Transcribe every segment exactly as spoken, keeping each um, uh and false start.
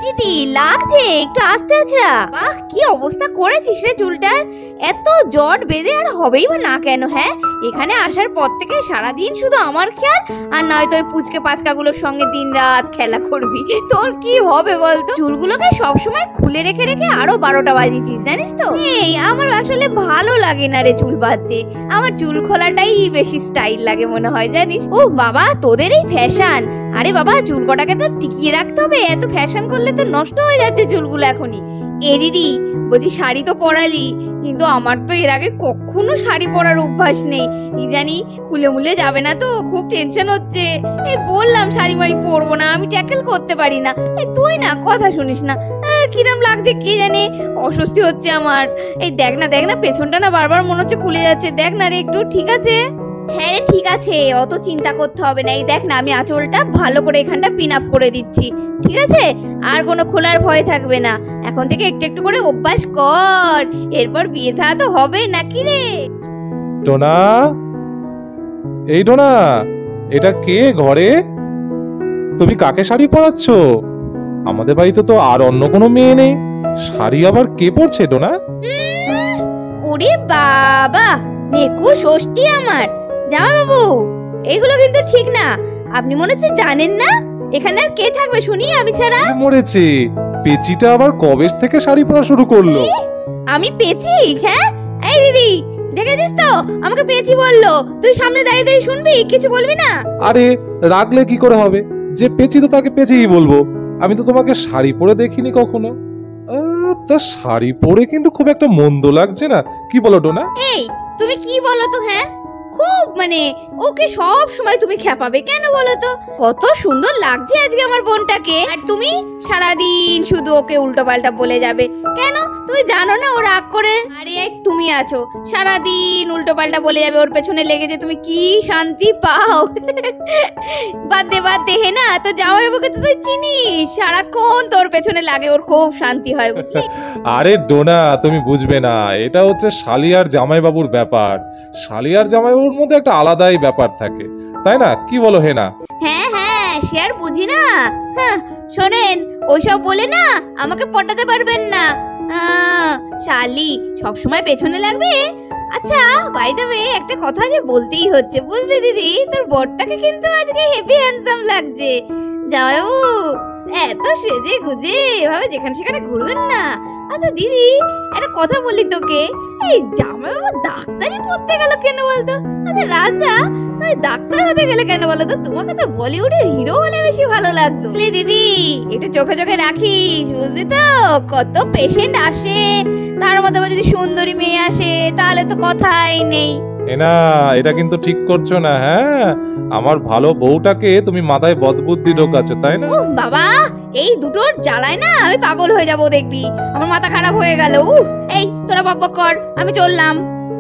দিদি লাগছে, একটু আস্তে আছড়া। বাহ কি অবস্থা করেছিস রে চুলটার, এত জট বেঁধে আর হবেই বা না কেন? হ্যাঁ, এখানে আসার পর থেকে সারাদিন শুধু আমার খেয়াল, আর নয়তো ওই পুচকে পাচকাগুলোর সঙ্গে দিন রাত খেলা করবি। তোর কি হবে বলতো? চুলগুলোকে সবসময় খুলে রেখে রেখে আরো বারোটা বাজিয়েছিস জানিস তো। এই আমার আসলে ভালো লাগে না রে চুল বাঁধতে, আমার চুল খোলাটাই বেশি স্টাইল লাগে মনে হয় জানিস। ও বাবা তোদের এই ফ্যাশন, আরে বাবা চুল কটাকে তো টিকিয়ে রাখতে হবে, এত ফ্যাশন করলে তো নষ্ট হয়ে যাচ্ছে চুলগুলো এখনই। এ দিদি বলছি শাড়ি তো পরালি, কিন্তু আমার তো এর আগে কখনো শাড়ি পরার অভ্যাস নেই, কি জানি খুলে মুলে যাবে না তো, খুব টেনশন হচ্ছে। এই বললাম শাড়ি মাড়ি পরবো না, আমি ট্যাকেল করতে পারি না। এই তুই না কথা শুনিস না, কিরম লাগছে কি জানি, অস্বস্তি হচ্ছে আমার। এই দেখ না দেখ না পেছনটা না বারবার মনে হচ্ছে খুলে যাচ্ছে, দেখ না রে একটু। ঠিক আছে হ্যাঁ রে ঠিক আছে, অত চিন্তা করতে হবে না। এই দেখ না আমি আঁচলটা ভালো করে এখানটা পিন আপ করে দিচ্ছি, ঠিক আছে? আর কোনো খোলার ভয় থাকবে না, এখন থেকে একটু একটু করে অভ্যাস কর, এরপর বিয়ে থা তো হবে নাকি রে। টোনা, এই টোনা, এটা কে ঘরে? তুমি কাকে শাড়ি পরাচ্ছ? আমাদের বাড়িতে তো আর অন্য কোনো মেয়ে নেই, শাড়ি আবার কে পরছে টোনা? ওরে বাবা, নেকু ষষ্ঠী আমার জামা বাবু, এগুলো কিন্তু ঠিক না। আপনি মনে হচ্ছে জানেন না এখানে আর কে থাকবে শুনি আমি ছাড়া। মরেছে, পেচিটা আবার কবে থেকে শাড়ি পরা শুরু করলো? আমি পেচি? হ্যাঁ এই দিদি দেখেছিস তো আমাকে পেচি বললো, তুই সামনে দাঁড়িয়ে দাঁড়িয়ে শুনবি, কিছু বলবি না? আরে রাগলে কি করে হবে, যে পেচি তো তাকে পেচিই বলবো, আমি তো তোমাকে শাড়ি পরে দেখিনি কখনো। তা শাড়ি পরে কিন্তু খুব একটা মন্দ লাগছে না, কি বলো টোনা? এই তুমি কি বলো তো? হ্যাঁ খুব মানে ওকে সব সময় তুমি খেপাবে কেন বলো তো? কত সুন্দর লাগছে আজকে আমার বোনটাকে, আর তুমি সারাদিন শুধু ওকে উল্টো পাল্টা বলে যাবে কেন? তুমি জানো না ও রাগ করে? আরে এক তুমি আছো, সারাদিন উল্টো পাল্টা বলে যাবে, ওর পেছনে লেগে যে তুমি কি শান্তি পাও। বাদ দে বাদ দে, হে না তো জামাইবাবুকে তো তুই চিনিস, সারাক্ষণ তোর পেছনে লাগে, ওর খুব শান্তি হয় বুঝলি। আরে ডোনা তুমি বুঝবে না, এটা হচ্ছে শালি আর জামাইবাবুর ব্যাপার, শালি আর জামাইবাবুর মধ্যে একটা আলাদাই ব্যাপার থাকে, তাই না? কি বলো হে না? হ্যাঁ হ্যাঁ সে আর বুঝি না। হ্যাঁ শোনেন, ওইসব বলে না আমাকে পটাতে পারবেন না। শালি সবসময় পেছনে লাগবে। আচ্ছা বাই দ্য ওয়ে একটা কথা যে বলতেই হচ্ছে, বুঝলি দিদি, তোর বরটাকে কিন্তু আজকে হেভি হ্যান্ডসাম লাগছে। জামাইবাবু এত সেজে গুজে এভাবে যেখানে সেখানে ঘুরবেন না। আচ্ছা দিদি একটা কথা বলি তোকে, এই জামাইবাবু ডাক্তারি পড়তে গেল কেন বলতো? আচ্ছা রাজদা তুই ডাক্তার হতে গেলে কেন বলো তো? তোমাকে তো বলিউডের হিরো হলে বেশি ভালো লাগতো। বুঝলি দিদি, এটা চোখে চোখে রাখিস, বুঝলি তো? কত পেশেন্ট আসে, তার মধ্যে যদি সুন্দরী মেয়ে আসে তাহলে তো কথাই নেই। এনা এটা কিন্তু ঠিক করছো না। হ্যাঁ আমার ভালো বউটাকে তুমি মাথায় বদবুদ্ধি ঢোকাচ্ছ, তাই না? উহ বাবা, এই দুটোর জ্বালায় না আমি পাগল হয়ে যাবো, দেখবি আমার মাথা খারাপ হয়ে গেল। উহ এই তোরা বকবক কর, আমি চললাম।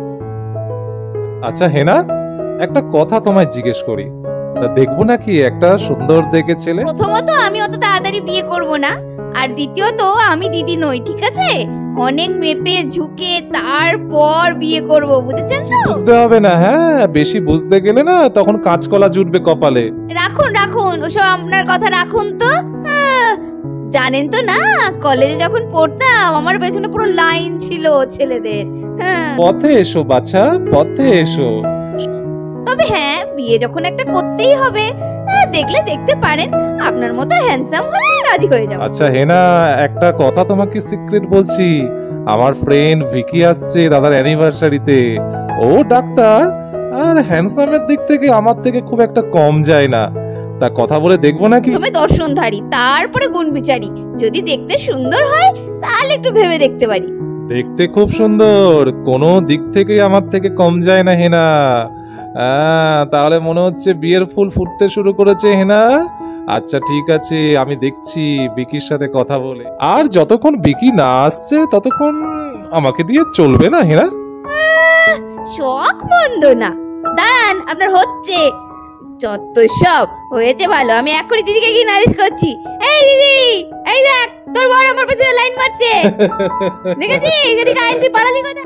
আচ্ছা হেনা, একটা কথা তোমায় জিজ্ঞেস করি, তা দেখবো নাকি একটা সুন্দর দেখে ছেলে? প্রথমত আমি অত তাড়াতাড়ি বিয়ে করব না, আর দ্বিতীয়ত আমি দিদি নই, ঠিক আছে? অনেক মেপে ঝুঁকে তারপর বিয়ে করব, বুঝেছেন তো? বুঝতে হবে না, হ্যাঁ বেশি বুঝতে গেলে না তখন কাঁচকলা জুটবে কপালে। রাখুন রাখুন ওসব আপনার কথা রাখুন তো। হ্যাঁ, জানেন তো না কলেজে যখন পড়তাম আমার পেছনে পুরো লাইন ছিল ছেলেদের। হ্যাঁ পথে এসো বাচ্চা, পথে এসো। তবে হ্যাঁ বিয়ে যখন একটা করতেই হবে, দেখলে দেখতে পারেন, আপনার মতো হ্যান্ডসাম হলে রাজি হয়ে যাবো। আচ্ছা হেনা, একটা কথা তোমাকে সিক্রেট বলছি, আমার ফ্রেন্ড ভিকি আসছে দাদার অ্যানিভার্সারিতে, ও ডাক্তার আর হ্যান্ডসামের দিক থেকে আমার থেকে খুব একটা কম যায় না, তা কথা বলে দেখবো নাকি? প্রথমে দর্শনধারী তারপরে গুণ বিচারী, যদি দেখতে সুন্দর হয় তাহলে একটু ভেবে দেখতে পারি। দেখতে খুব সুন্দর, কোনো দিক থেকে আমার থেকে কম যায় না হেনা। আহ, তাহলে মনে হচ্ছে বিয়ের ফুল ফুটতে শুরু করেছে হেনা। আচ্ছা ঠিক আছে, আমি দেখছি বিকির সাথে কথা বলে, আর যতক্ষণ বিকি না আসছে ততক্ষণ আমাকে দিয়ে চলবে না হেনা। শখ মন্দ না, দাঁড়ান আপনার হচ্ছে যত সব হয়েছে ভালো, আমি এখনই দিদিকে গিয়ে নালিশ করছি। এই দিদি, এই দেখ তোর বড় আমার পেছনে লাইন মারছে, দেখেছিস? এদিকে আইন তুই পালালি কথা।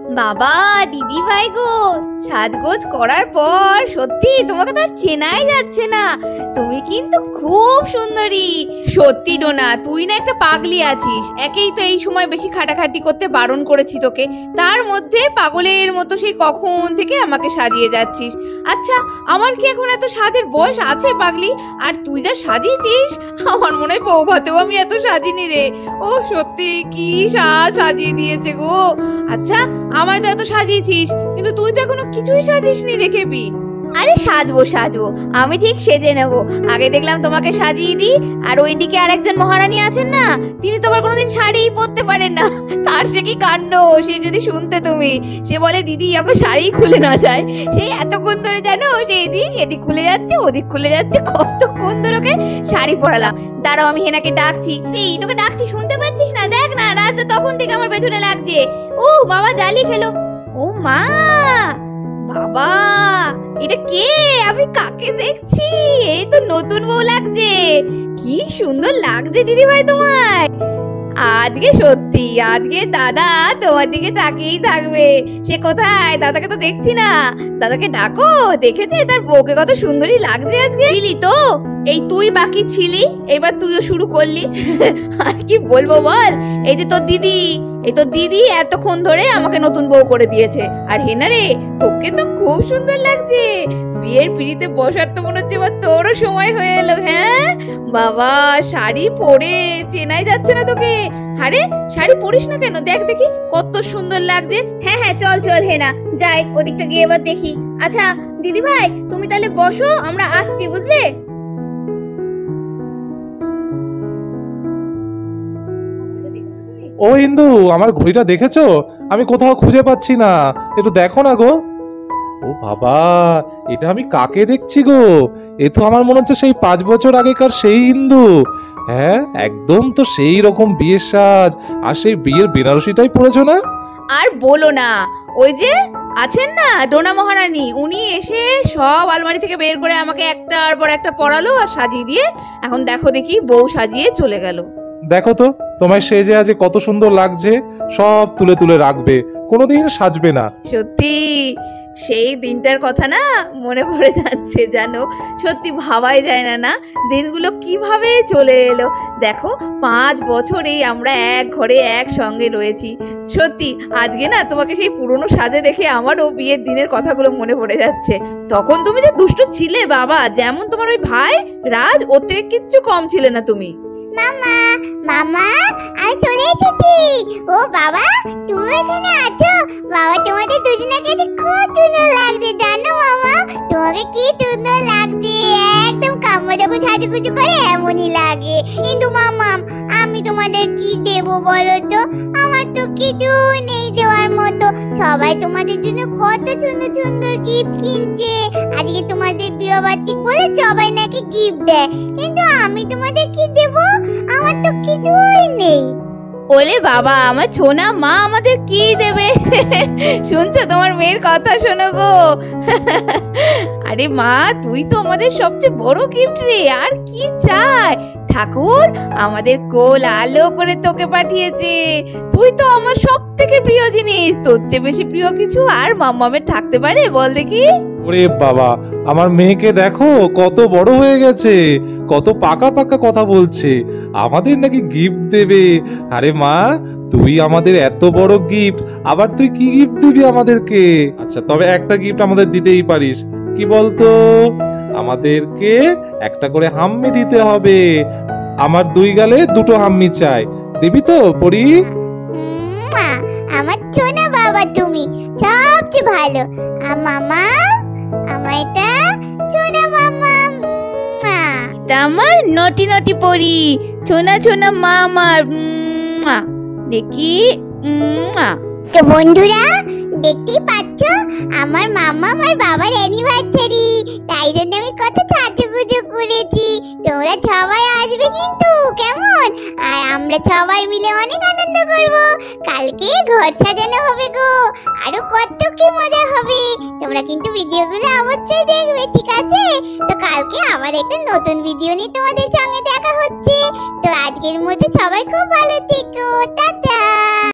বাবা দিদি ভাই গো, সাজগোজ করার পর সত্যি তোমাকে তো আর চেনাই যাচ্ছে না। তুমি কিন্তু খুব সুন্দরী। সত্যি ডোনা, তুই না একটা পাগলি আছিস। একেই তো এই সময় বেশি খাটাখাটি করতে বারণ করেছি তোকে, তার মধ্যে পাগলের মতো সেই কখন থেকে আমাকে সাজিয়ে যাচ্ছিস। আচ্ছা, আমার কি এখন এত সাজের বয়স আছে পাগলি? আর তুই যা সাজিয়েছিস, আমার মনে হয় বউ ভাতেও আমি এত সাজিনি রে। ও সত্যি কি সাজ সাজিয়ে দিয়েছে গো। আচ্ছা, আমায় তো এত সাজিয়েছিস, কিন্তু তুই তো এখনো কিছুই সাজিসনি রেখেবি। আরে সাজবো সাজবো, আমি ঠিক সেজে নেব। আগে দেখলাম তোমাকে সাজিয়ে দিই, আর ওইদিকে আর একজন মহারানী আছেন না, তিনি তো আবার কোনোদিন শাড়িই পরতে পারেন না। তার সে কি কাণ্ড, সে যদি শুনতে তুমি। সে বলে দিদি আমার শাড়ি খুলে না যায়। সেই এতক্ষণ ধরে জানো, সে এদিক এদিক খুলে যাচ্ছে, ওদিক খুলে যাচ্ছে, কতক্ষণ ধরে ওকে শাড়ি পরালাম। দাঁড়াও, আমি হেনাকে ডাকছি। এই তোকে ডাকছি, শুনতে পাচ্ছিস না? দেখ না, রাস্তা তখন থেকে আমার পেছনে লাগছে। ও বাবা, জালি খেলো। ও মা, বাবা এটা কে? আমি কাকে দেখছি? এই তো নতুন বউ লাগছে। কি সুন্দর লাগছে দিদি ভাই তোমায়। আজকে সত্যি, আজকে দাদা তোমার দিকে তাকিয়েই থাকবে। সে কোথায়? দাদাকে তো দেখছি না। দাদাকে ডাকো, দেখেছে তার বউকে কত সুন্দরী লাগছে আজকে। দিলি তো, এই তুই বাকি ছিলি, এবার তুইও শুরু করলি। আর কি বলবো বল, এই যে তোর দিদি, এই তো দিদি এতক্ষণ ধরে আমাকে নতুন বউ করে দিয়েছে। আর হেনা রে, তোকে তো খুব সুন্দর লাগছে। বিয়ের পিড়িতে বসার তো মনে হচ্ছে এবার তোরও সময় হয়ে এলো। হ্যাঁ বাবা, শাড়ি পরে চেনাই যাচ্ছে না তোকে। আরে শাড়ি পরিস না কেন? দেখ দেখি কত সুন্দর লাগছে। হ্যাঁ হ্যাঁ, চল চল হেনা, যাই ওদিকটা গিয়ে এবার দেখি। আচ্ছা দিদি ভাই, তুমি তাহলে বসো, আমরা আসছি, বুঝলে? ও ইন্দু, আমার ঘড়িটা দেখেছো? আমি কোথাও খুঁজে পাচ্ছি না, একটু দেখো না গো। ও বাবা, এটা আমি কাকে দেখছি গো? এ তো আমার মনে হচ্ছে সেই পাঁচ বছর আগেকার সেই ইন্দু। হ্যাঁ, একদম তো সেই রকম বিয়ের সাজ, আর সেই বিয়ের বেনারসিটাই পরেছো না? আর বলো না, ওই যে আছেন না ডোনা মহারানী, উনি এসে সব আলমারি থেকে বের করে আমাকে একটার পর একটা পরালো আর সাজিয়ে দিয়ে এখন দেখো দেখি বউ সাজিয়ে চলে গেল। দেখো তো তোমায় সেজে আজ কত সুন্দর লাগছে। সব তুলে তুলে রাখবে, কোনোদিন সাজবে না। সত্যি সেই দিনটার কথা না মনে পড়ে যাচ্ছে জানো। সত্যি ভাবাই যায় না না দিনগুলো কিভাবে চলে এলো। দেখো পাঁচ বছরেই আমরা এক ঘরে একসঙ্গে রয়েছি। সত্যি আজকে না তোমাকে সেই পুরনো সাজে দেখে আমারও বিয়ের দিনের কথাগুলো মনে পড়ে যাচ্ছে। তখন তুমি যে দুষ্টু ছিলে বাবা, যেমন তোমার ওই ভাই রাজ, ওর থেকে কিচ্ছু কম ছিলে না তুমি। মামা মামা আমি চলে এসেছি। ও বাবা, তুমি এখানে আছো? বাবা তোমাদের দুজনকে খুব সুন্দর লাগছে জানো মামা। তোমাকে কি সুন্দর লাগছে, একদম কাম্মা যখন সাজুগুজু করে এমনই লাগে। কিন্তু মামা, আমি তোমাদের কি দেব বলো তো? আমার তো কিছু নেই দেওয়ার মতো। সবাই তোমাদের জন্য কত সুন্দর সুন্দর গিফট কিনছে। আজকে তোমাদের বিয়ে বার্ষিক বলে সবাই নাকি গিফট দেয়, কিন্তু আমি তোমাদের কি দেব? আমার তো কিছুই নেই। ওলে বাবা, আমার ছোনা মা আমাদের কি দেবে? শুনছো, তোমার মেয়ের কথা শোনো গো। আরে মা, তুই তো আমাদের সবচেয়ে বড় গিফট রে, আর কি চাই? ঠাকুর আমাদের কোল আলো করে তোকে পাঠিয়েছে। তুই তো আমার সব থেকে প্রিয় জিনিস। তোর চেয়ে বেশি প্রিয় কিছু আর মাম্মামের থাকতে পারে বল দেখি? ওরে বাবা, আমার মেয়েকে দেখো কত বড় হয়ে গেছে, কত পাকা পাকা কথা বলছে, আমাদের নাকি গিফট দেবে। আরে মা, তুই আমাদের এত বড় গিফট, আবার তুই কি গিফট দিবি আমাদেরকে? আচ্ছা, তবে একটা গিফট আমাদের দিতেই পারিস। কি বলতো? আমাদেরকে একটা করে হাম্মি দিতে হবে। আমার দুই গালে দুটো হাম্মি চাই, দিবি তো পরি? আমার ছোনা বাবা, তুমি সবচেয়ে ভালো। আর মামা, আমার এটা ছোনা মামা। আমার নটি নটি পরি, ছোনা ছোনা মা আমার। দেখি তো বন্ধুরা, দেখতেই পাচ্ছ আমার মামা আমার বাবার অ্যানিভার্সারি, তাই জন্য আমি কত সাজুগুজু করেছি। তোমরা সবাই আসবে কিন্তু, কেমন? আর আমরা সবাই মিলে অনেক আনন্দ করব। কালকে ঘর সাজানো হবে গো, আরো কত কি মজা হবে। তোমরা কিন্তু ভিডিওগুলো অবশ্যই দেখবে, ঠিক আছে? তো কালকে আবার একটা নতুন ভিডিও নিয়ে তোমাদের সঙ্গে দেখা হচ্ছে। তো আজকের মতো সবাই খুব ভালো